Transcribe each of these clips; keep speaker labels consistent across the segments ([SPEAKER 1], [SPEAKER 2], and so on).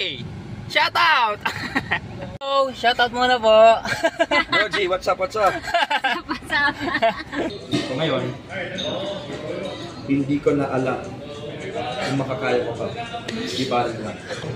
[SPEAKER 1] Roji! Shoutout! Oh, shoutout muna po.
[SPEAKER 2] Roji, what's up, what's up?
[SPEAKER 3] What's up?
[SPEAKER 2] So ngayon, hindi ko na alam kung makakaya ko pa. Ibaran lang.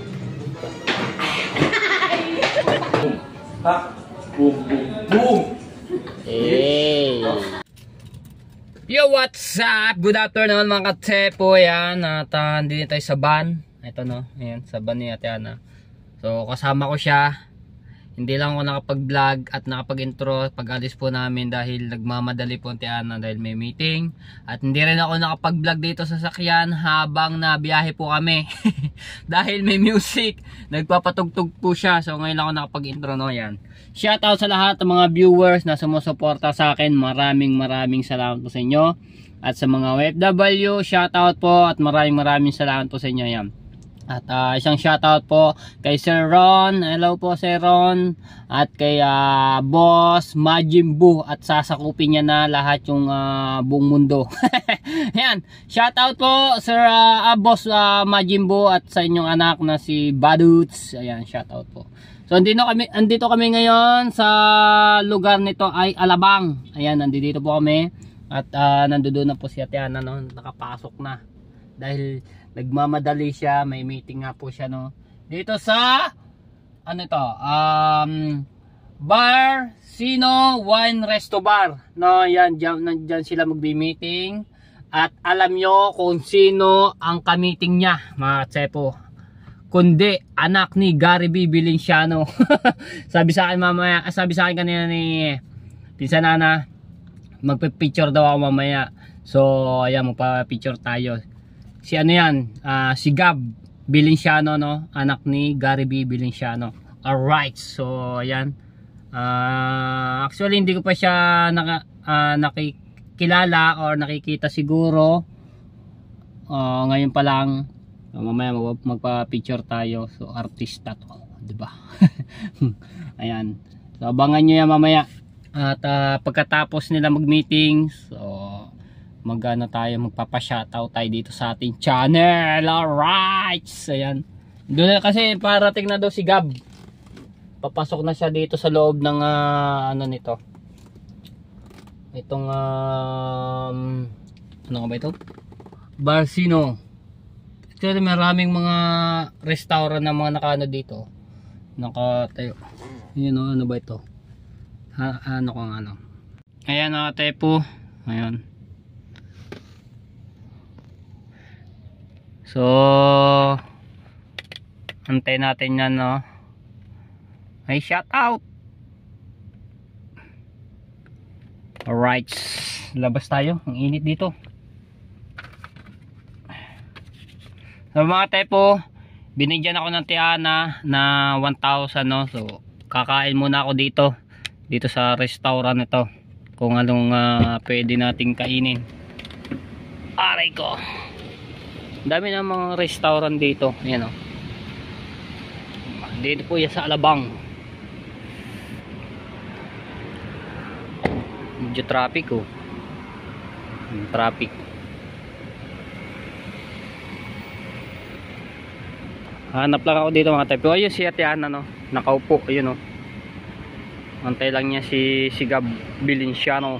[SPEAKER 2] Boom. Ha? Boom, boom, boom!
[SPEAKER 1] Hey! Yo, what's up? Good afternoon mga katepo. Yan, at hindi tayo sa van. Ito no, ayan, sa van ni Ate Ana. So kasama ko siya. Hindi lang ako nakapag-vlog at nakapag-intro pag-alis po namin dahil nagmamadali po Ate Ana dahil may meeting. At hindi rin ako nakapag-vlog dito sa sakyan habang nabiyahe po kami. Dahil may music, nagpapatugtog po siya. So ngayon lang ako nakapag-intro no, yan. Shoutout sa lahat ng mga viewers na sumusuporta sa akin. Maraming salamat po sa inyo. At sa mga OFW, shoutout po at maraming salamat po sa inyo yan. At isang shoutout po kay Sir Ron. Hello po Sir Ron. At kay Boss Majimbu. At sasakupin niya na lahat yung buong mundo. Yan. Shoutout po Sir Boss Majimbu at sa inyong anak na si Baduts. Ayan, shoutout po. So andito kami ngayon sa lugar nito ay Alabang. Ayan, nandito po kami. At nandoon na po si Ate Ana no, nakapasok na. Dahil nagmamadali siya, may meeting nga po siya no. Dito sa ano ito? Bar Sino Wine Resto Bar. No, yan diyan sila magbi-meeting. At alam nyo kung sino ang ka-meeting niya, mga tsepo. Kundi anak ni Gary B. Valenciano. Sabi sa akin kanina ni Pinsan Ana, magpe-picture daw ako mamaya. So ayan, magpa-picture tayo. Si ano yan, si Gab Valenciano no, anak ni Gary B. Valenciano. Alright, so ayan. Actually hindi ko pa siya nakikilala or nakikita siguro. Ngayon pa lang. So, mamaya magpa-picture tayo. So artista to, 'di ba? Ayan. So abangan niyo yan mamaya. At pagkatapos nila mag-meeting, so magpapa-shoutout tayo dito sa ating channel. Alright. So ayan. Doon kasi parating na daw si Gab. Papasok na siya dito sa loob ng ano nito. Itong ano nga ba ito? Bar Sino. Actually maraming mga restaurant na mga nakaano dito. Nakatayo. Yun o, ano ba ito? Ano kung ano. Ayan o, tepo. Ayan. So antay natin yan no. Ay, shout out. Alright, labas tayo. Ang init dito. So mga tepo, binigyan ako ng Ate Ana na 1,000 no. So kakain muna ako dito sa restaurant ito. Kung anong pwede nating kainin. Aray ko. Dami ng mga restaurant dito. Ayan o. Dito po yan sa Alabang. Medyo traffic o. Traffic. Hanap lang ako dito mga type. Ayun si Ate Ana no. Nakaupo. Ayun o. Antay lang niya si Gab Valenciano.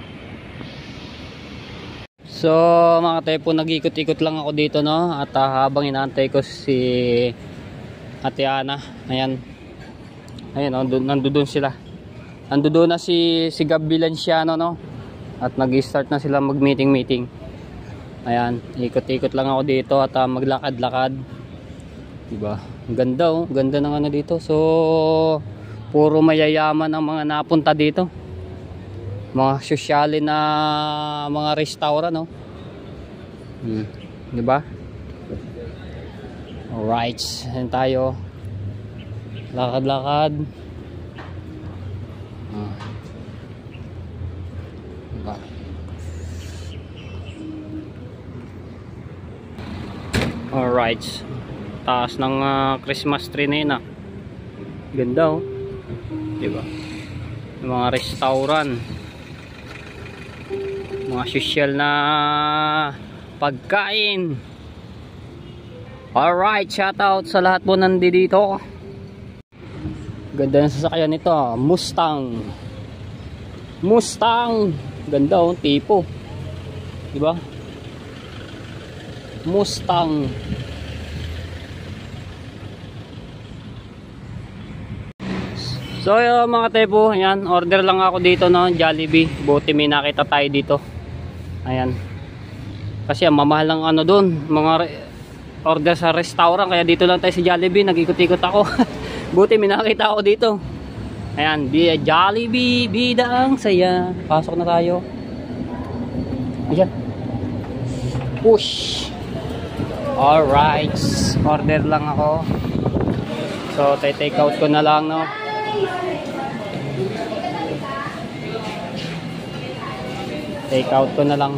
[SPEAKER 1] So mga type, nag-ikot-ikot lang ako dito no. At habang inaantay ko si Ate Ana. Ayan. Ayan o. Nandoon sila. Nandoon na si Gab Valenciano no. At nag-start na sila mag-meeting. Ayan. Ikot-ikot lang ako dito at maglakad-lakad. Diba? Ganda oh. Ganda ng ano dito. So puro mayayaman ang mga napunta dito. Mga sosyalin na mga restaurant no. Diba? Alright. Ayan tayo. Lakad-lakad. Diba? Alright. Taas ng Christmas tree na yun ah. Ganda oh. Diba? Yung mga restaurant, mga social na pagkain. Alright, shoutout sa lahat po nandito. Ganda ng sasakyan nito, Mustang. Mustang. Ganda oh, tipo. Diba? Mustang. So mga tepo, ayan, order lang ako dito no, Jollibee. Buti may nakita tayo dito. Ayan. Kasi mamahal lang ano doon, mga order sa restaurant, kaya dito lang tayo sa Jollibee, nag-ikot-ikot ako. Buti may nakita ako dito. Ayan, Jollibee, bida ang saya. Pasok na tayo. Ayan. Push. Alright, order lang ako. So, take out ko na lang no. Take out ko na lang.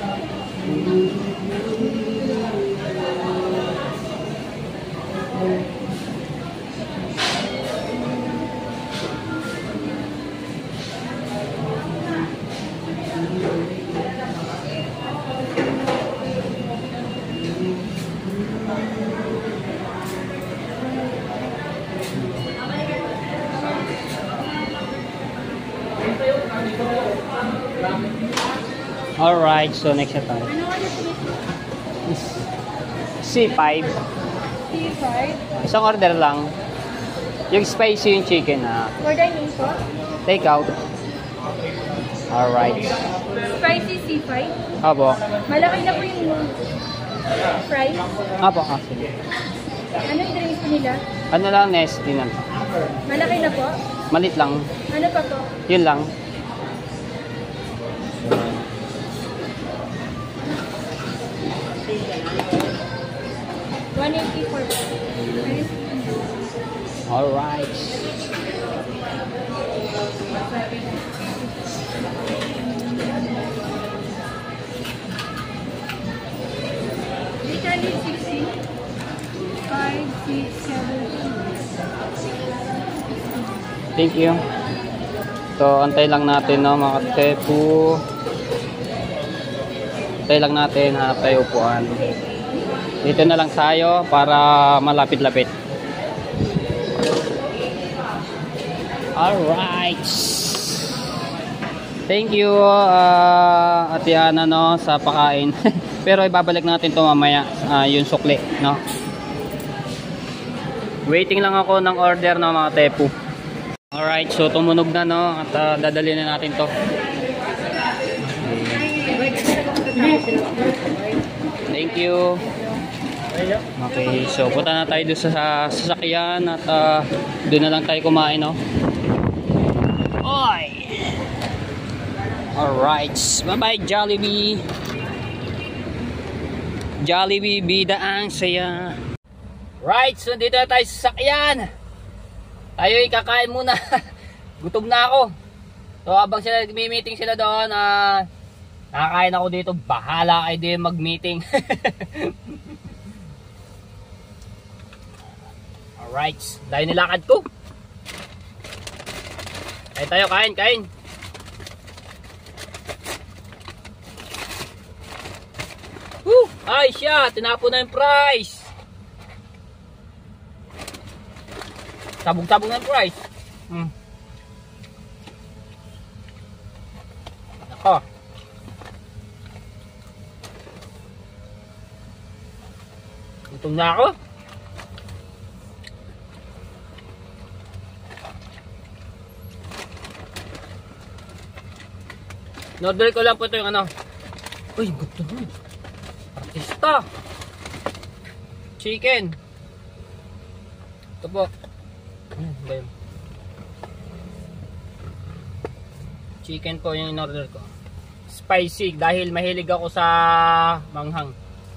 [SPEAKER 1] Alright, so next na tayo. C5.
[SPEAKER 3] C5.
[SPEAKER 1] Isang order lang. Yung spicy yung chicken na.
[SPEAKER 3] For dining po.
[SPEAKER 1] Take out. Alright.
[SPEAKER 3] Spicy C5.
[SPEAKER 1] Apo.
[SPEAKER 3] Malaki na po yung fries.
[SPEAKER 1] Apo, sige.
[SPEAKER 3] Ano yung drinks nila?
[SPEAKER 1] Ano lang, Nesty na.
[SPEAKER 3] Malaki na po.
[SPEAKER 1] Malit lang.
[SPEAKER 3] Ano pa po?
[SPEAKER 1] Yun lang.
[SPEAKER 3] $184 po.
[SPEAKER 1] Alright. Thank you. So, antay lang natin no, mga tepu. Antay lang natin, hanap tayo upuan. Dito na lang tayo para malapit-lapit. Alright. Thank you, Ate Ana no, sa pakain. Pero ibabalik natin to mamaya, yung sukli, no? Waiting lang ako ng order no, mga tepu. Alright, so tumunog na no, at dadali na natin to. Thank you. Okay, so punta na tayo doon sa sasakyan at doon na lang tayo kumain no. Oy! Alright, bye bye Jollibee. Jollibee, bida ang saya. Right, so dito na tayo sa sasakyan. Tayo kakain muna. Gutom na ako. So habang sila nagmi-meeting sila doon, nakakain ako dito. Bahala kayo din mag-meeting. Alright, dahil nilakad ko. Kain tayo, kain. Woo! Ay siya, tinapon na yung price. Tabog-tabog ng price. Nako. Gutom na ako. Norder ko lang po ito yung ano. Uy, gutom na. Artista. Chicken. Ito po. Chicken po yung in-order ko. Spicy dahil mahilig ako sa manghang.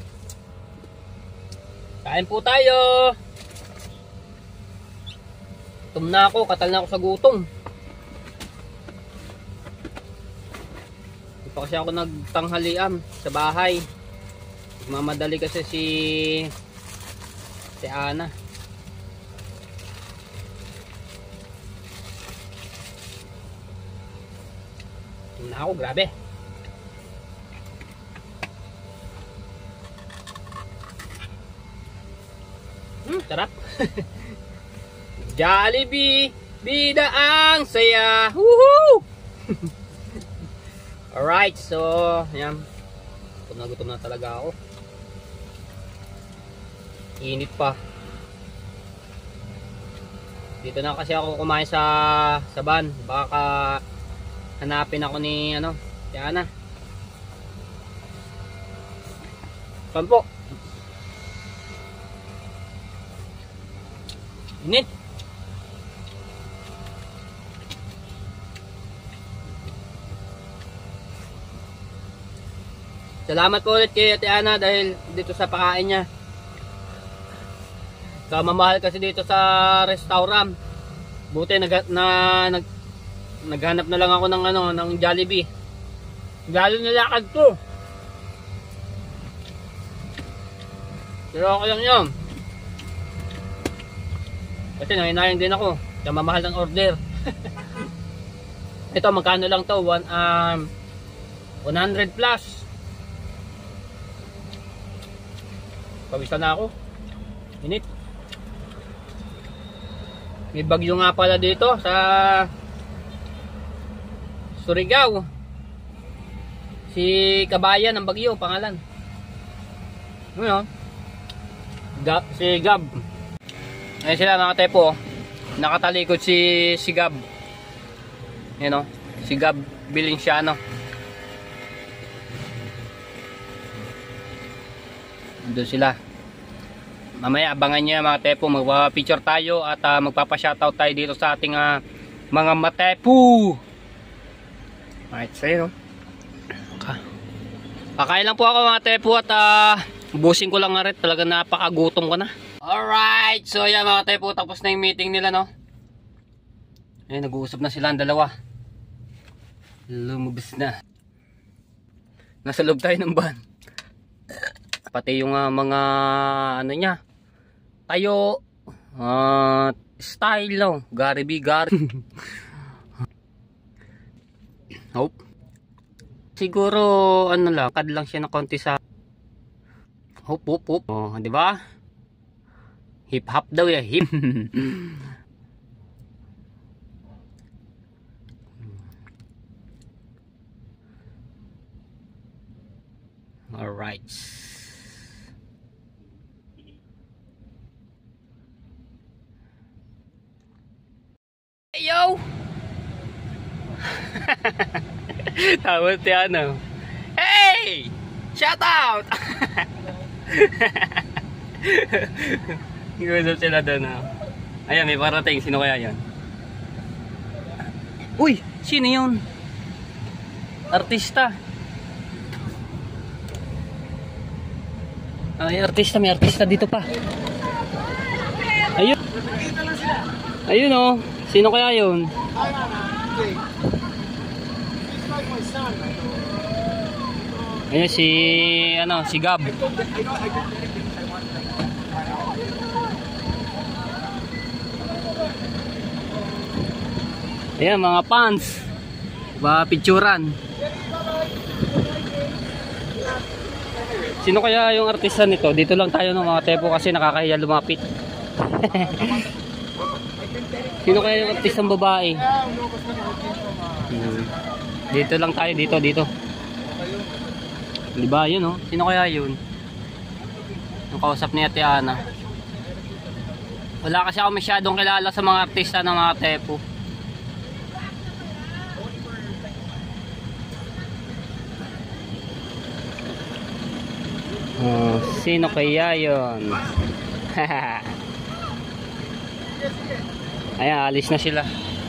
[SPEAKER 1] Kain po tayo. Gutom na ako, katal na ako sa gutom. Hindi pa kasi ako nagtanghalian sa bahay. Nagmamadali kasi si Ana. Na ako, grabe. Sarap. Jollibee, bida ang saya. Woohoo! Alright, so, yan. Gutom na talaga ako. Init pa. Dito na kasi ako kumain sa van. Baka hanapin ako ni Tiana. Saan po? Init. Salamat po ulit kay Tiana dahil dito sa pakain niya. Kamamahal kasi dito sa restaurant. Buti naghanap na lang ako ng Jollibee. Lalo nilakad ko. Pero okay lang yun. Kasi nanginayang din ako. Kamamahal ng order. Ito magkano lang to? 100 plus. Pawisan na ako. Init. May bagyo nga pala dito sa Surigao. Si Kabayan ang bagyo, pangalan. Ano? Si Gab. Ayan sila mga tepo. Nakatalikod si Gab. Ayan o. Si Gab Bilinciano. Doon sila. Mamaya abangan niya mga tepo, magpa-picture tayo at magpapa-shoutout tayo dito sa ating mga matepo. Alright, so yun. Kakain lang po ako mga tepo at busin ko lang nga rin, talaga napakagutom ko na. Alright, so yan mga tepo, tapos na yung meeting nila, no? Ayun, nag-uusap na sila ang dalawa. Lumabas na. Nasa loob tayo ng van. Pati yung mga niya tayo style no, Gary B. Hope siguro lakad lang siya na konti sa hop. Oh, di ba? Hip hop daw ya, hip. All right. Yo! Tawag Tiana. Hey! Shout out! Nag-usap sila doon. Ayan, may parating. Sino kaya yan? Uy! Sino yun? Artista. Ay, artista. May artista dito pa. Ayun. Ayun oh. Sino kaya yun? Ayan si Gab. Ayan mga fans. Picturan. Sino kaya yung artista nito? Dito lang tayo ng mga tepo kasi nakakahiya lumapit. Sino kaya yung artistang babae? Dito lang tayo, dito. Diba yun oh? Sino kaya yun? Yung kausap ni Ate Ana. Wala kasi ako masyadong kilala sa mga artista ng mga tepo. Sino kaya yun? Ayan, alis na sila.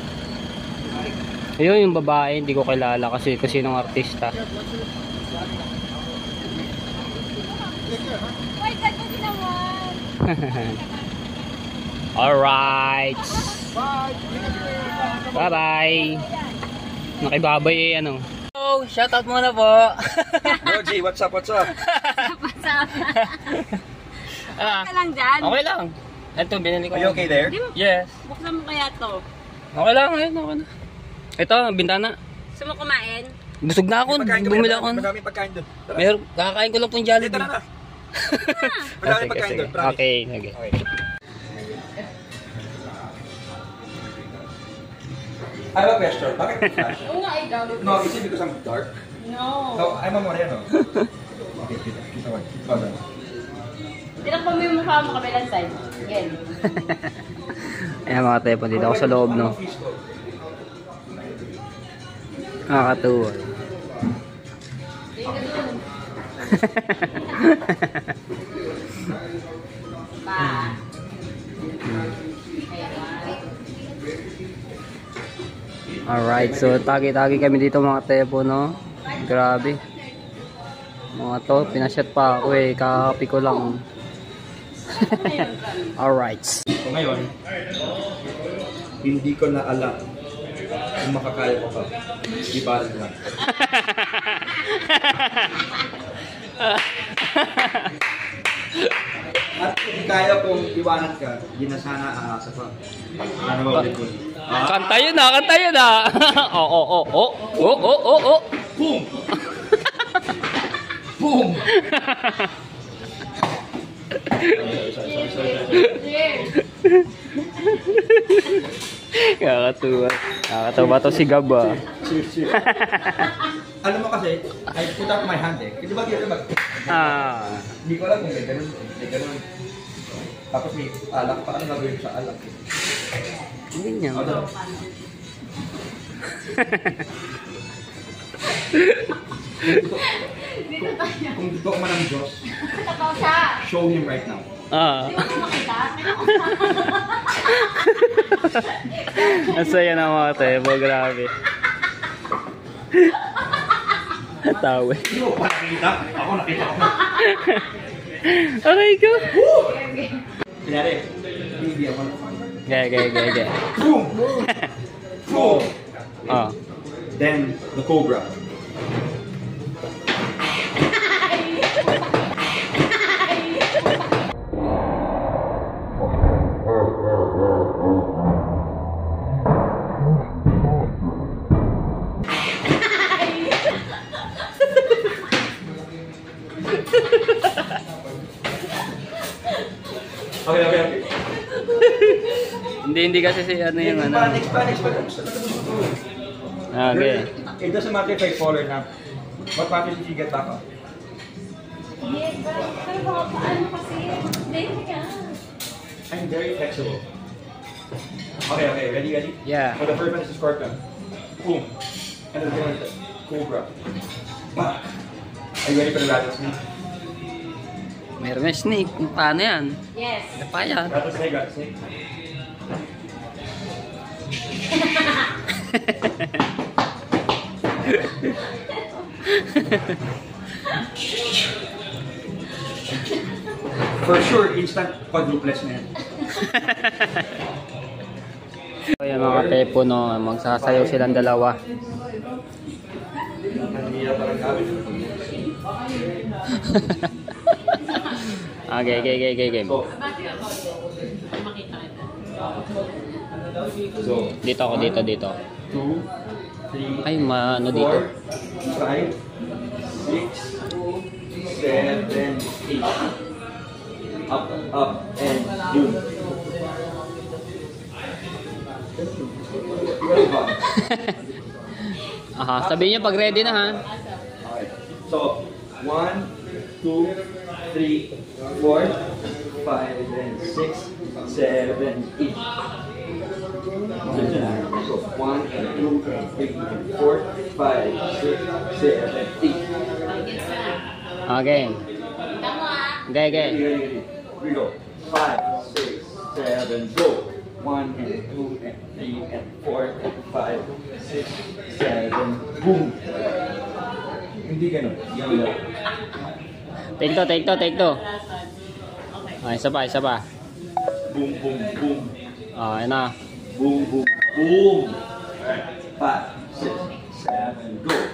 [SPEAKER 1] Ayun yung babae, hindi ko kilala kasi kung sinong artista. Alright. Bye bye. Nakibabay ano. Oh, shoutout muna po.
[SPEAKER 2] Roji, what's up?
[SPEAKER 3] What's up? Okay lang dyan?
[SPEAKER 1] Okay lang. Ito, binili ko.
[SPEAKER 2] Are you okay there?
[SPEAKER 1] Yes.
[SPEAKER 3] Buksan mo kaya to.
[SPEAKER 1] Okay lang, okay na. Ito, bintana.
[SPEAKER 3] Gusto mo kumain?
[SPEAKER 1] Busog na ako, bumili ako.
[SPEAKER 2] Maraming pagkain doon.
[SPEAKER 1] Kakain ko lang pong Jollibee.
[SPEAKER 2] Tara na. Maraming pagkain doon, promise.
[SPEAKER 1] Okay.
[SPEAKER 2] I have a question. Bakit flash?
[SPEAKER 3] Oo nga, ikaw.
[SPEAKER 2] No, is it because I'm dark?
[SPEAKER 3] No.
[SPEAKER 2] No, I'm a moreno. Okay, kita mo. Hold on.
[SPEAKER 3] Tinakpan mo yung mukha mo kabilang side. Again.
[SPEAKER 1] Ayan mga tepo, dito ako sa loob, no? Nakakatuwa.
[SPEAKER 3] Hindi ka dun. Pa.
[SPEAKER 1] Alright, so tagi-tagi kami dito mga tepo, no? Grabe. Mga to, pinashot pa ako eh, kakapi ko lang. Alright.
[SPEAKER 2] So ngayon, hindi ko na alam kung makakaya ko pa. Di ba lang? At kung kaya kong iwanan ka, di na sana aasa pa. Ano ba ulit ko?
[SPEAKER 1] Kanta yun na, kanta yun na. Oo, oo, oo, oo, oo, oo, oo.
[SPEAKER 2] Boom! Boom!
[SPEAKER 1] Kakatuwa. Kakatawa to si Gab ah.
[SPEAKER 2] Cheers. Alam mo kasi, I put up my hand eh. Kasi ba kaya mag... Hindi ko alam kung may ganun. May ganun. Tapos may alak pa. Ano gagawin sa alak?
[SPEAKER 1] Hindi niya.
[SPEAKER 2] Kung dito ko man ang Diyos, show him right now.
[SPEAKER 1] Ang saya ng mga tebo, grabe. Tawe.
[SPEAKER 2] Hindi mo pa nakita. Ako nakita ko.
[SPEAKER 1] Aray ko.
[SPEAKER 2] Kunyari, hindi ako.
[SPEAKER 1] Gaya.
[SPEAKER 2] Boom! Boom!
[SPEAKER 1] Oh.
[SPEAKER 2] Then, the cobra. Okay.
[SPEAKER 1] Hindi kasi si ano yung ano.
[SPEAKER 2] Panic.
[SPEAKER 1] Okay.
[SPEAKER 2] It doesn't matter if I fall or not. What matters if you get back up?
[SPEAKER 3] Pero baka paano kasi? Hindi ka.
[SPEAKER 2] I'm very flexible. Okay. Ready?
[SPEAKER 1] Yeah.
[SPEAKER 2] So the first one is the scorpion. Boom. And then the second one is the cobra. Bah. Are you ready for the rattlesnake?
[SPEAKER 1] Meron na snake. Paano yan?
[SPEAKER 3] Yes.
[SPEAKER 1] Ano pa yan?
[SPEAKER 2] Rattlesnake. For sure, instant quadruplets na yan.
[SPEAKER 1] So yan mga tepo, no, magsasayaw silang dalawa. Okay.
[SPEAKER 2] So,
[SPEAKER 1] Dito ako, dito.
[SPEAKER 2] 2, 3,
[SPEAKER 1] Ay, ano dito?
[SPEAKER 2] 4, 5, 6, 7, 8. Up, and boom.
[SPEAKER 1] Aha, sabihin niyo pag ready na ha.
[SPEAKER 2] Okay. So, 1, 2, 3, 4, 5, and 6, 7, 8. So, 1, 2, 3, 4, 5, 6, 7, 8.
[SPEAKER 1] Okay. Okay.
[SPEAKER 2] Here we go. 5, 6, 7, go. 1, and 2, and 3, and 4, and 5, 6, 7, boom. Hindi ganun. Ganun.
[SPEAKER 1] Take two. Ay, isa pa.
[SPEAKER 2] Boom.
[SPEAKER 1] Oh, ayun na.
[SPEAKER 2] Boom. 5, 6, 7, go.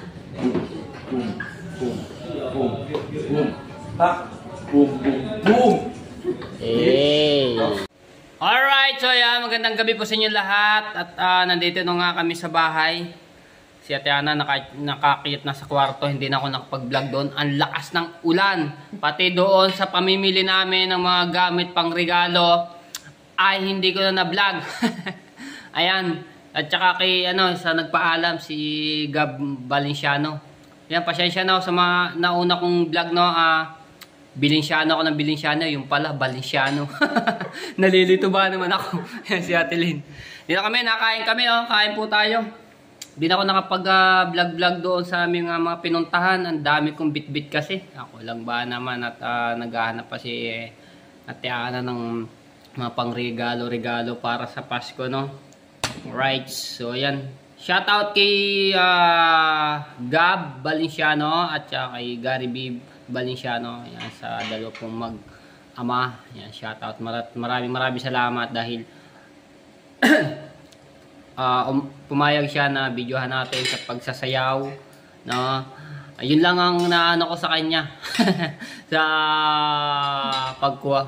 [SPEAKER 2] Boom. Ha? Boom.
[SPEAKER 1] Hey. Alright, so yan, magandang gabi po sa inyo lahat. At nandito na nga kami sa bahay. Si Ate Ana nakakit na sa kwarto, hindi na ako nakapag-vlog doon. Ang lakas ng ulan. Pati doon sa pamimili namin ng mga gamit pang regalo ay hindi ko na na-vlog. Ayan, At saka kay sa nagpaalam si Gab Valenciano. Yan, pasensya na ako sa mga nauna kong vlog, no. Valenciano ako ng Valenciano, yung pala Valenciano. Nalilito ba naman ako? Yan si Ate Lynn. Dito kami, nakain kami, oh. Kain po tayo. Di na ako nakapag-vlog-vlog doon sa aming mga pinuntahan. Ang dami kong bit-bit kasi. Ako lang ba naman at naghahanap pa si Ate Ana ng mga pang-regalo para sa Pasko, no? Right, so ayan. Shoutout kay Gab Valenciano at saka kay Gary B. Valenciano. Ayan, sa dalawa pong mag-ama. Ayan, shoutout. Maraming salamat dahil pumayag siya na videohan natin sa pagsasayaw. No? Ayun lang ang naano ko sa kanya. Sa pagkuha.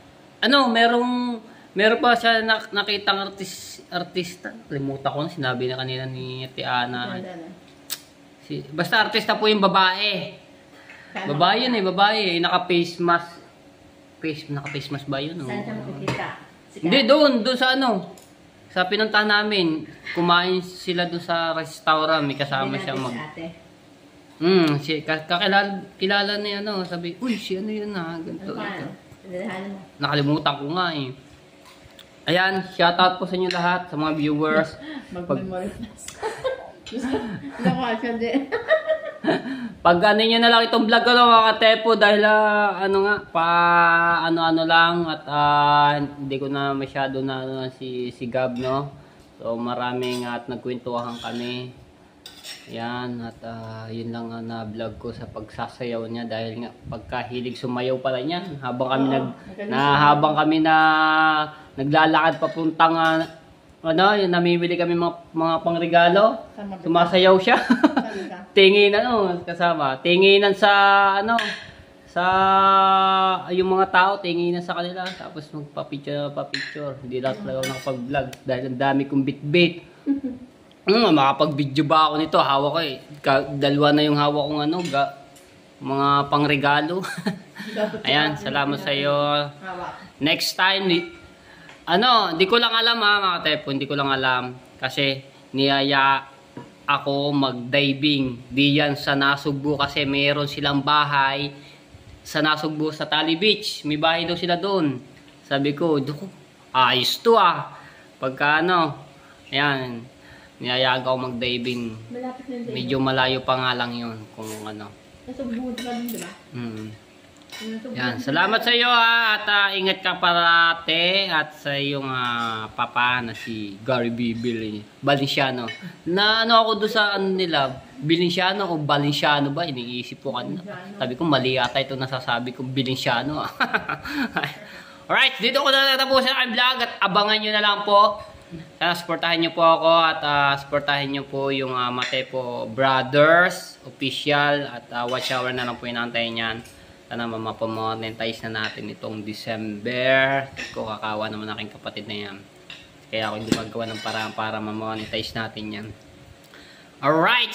[SPEAKER 1] Meron pa siya nakitang artista. Limuta ko na, sinabi na kanina ni Ate Ana. Basta artista po yung babae. Babae yun babae. Naka-face mask. Naka-face mask ba yun?
[SPEAKER 3] Saan siya makikita?
[SPEAKER 1] Hindi, doon sa sa pinuntahan namin. Kumain sila doon sa restaurant. May kasama siya kilala niya sabi, uy, si yun ganito. Nakalimutan ko nga eh. Ayan, shoutout po sa inyo lahat, sa mga viewers.
[SPEAKER 3] Mag-memory plus. Nakasya din.
[SPEAKER 1] Pag nyo na lang itong vlog ko mga katepo dahil ano lang at hindi ko na masyado na si Gab, no. So maraming at nagkwentuhan kami. Yan at yun lang na vlog ko sa pagsasayaw niya dahil nga pagkahilig sumayaw pala niya habang kami naglalakad papuntang namimili kami mga pangregalo, sumasayaw siya. Tinginan kasama. Tinginan sa yung mga tao, tinginan sa kanila tapos magpa-picture. Hindi lang talaga ako nakapag-vlog dahil ang dami kong bit-bit. Makapag-video ba ako nito? Hawak ko eh. Dalawa na yung hawak kong mga pangregalo. Ayan, salamat sa iyo. Next time, di ko lang alam mga tepo, hindi ko lang alam. Kasi niyaya ako mag-diving. Diyan sa Nasugbu kasi meron silang bahay sa Nasugbu sa Tali Beach. May bahay daw sila doon. Sabi ko, ayos to Pagka ayan. Niyayaga ako mag-diving. Medyo malayo pa nga lang yun. Kung
[SPEAKER 3] Nasugbuhan ka din, diba?
[SPEAKER 1] Yan. Salamat sa iyo at ingat ka parate at sa iyong papa na si Gary B. Valenciano. Na ako doon sa nila, Valenciano o Valenciano ba? Iniisip ko kanina. Sabi ko mali ata ito nasasabi ko Valenciano. Alright, dito ko na natapusin ang vlog at abangan nyo na lang po. Sana supportahan nyo po ako at supportahan nyo po yung Matepo Brothers official at watch hour na lang po inaantayin yan. Sana mapamonetize na natin itong December. Kakawa naman aking kapatid na yan. Kaya ako gumagawa ng paraan para mamonetize natin yan. Alright!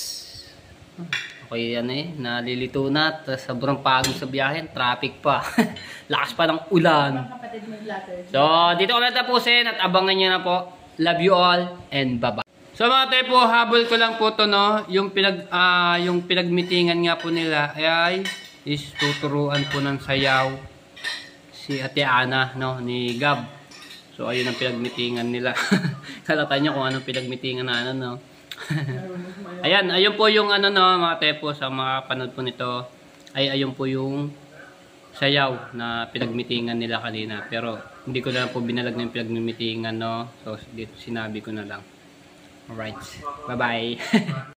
[SPEAKER 1] Okay, nalilito na. Sobrang pagod sa biyahe. Traffic pa. Lakas pa ng ulan. So, dito ko na tapusin at abangan nyo na po. Love you all and bye-bye. So mga tepo, habol ko lang po to yung pinagmitingan nga po nila ay is tuturuan po ng sayaw si Ate Ana ni Gab. So ayun ang pinagmitingan nila. Kalatan nyo kung anong pinagmitingan na ayun po yung mga tepo sa mga panood po nito ay ayun po yung sayaw na pinagmitingan nila kanina, pero hindi ko na po binalag na yung pinagmitingan so dito sinabi ko na lang. Alright, bye bye.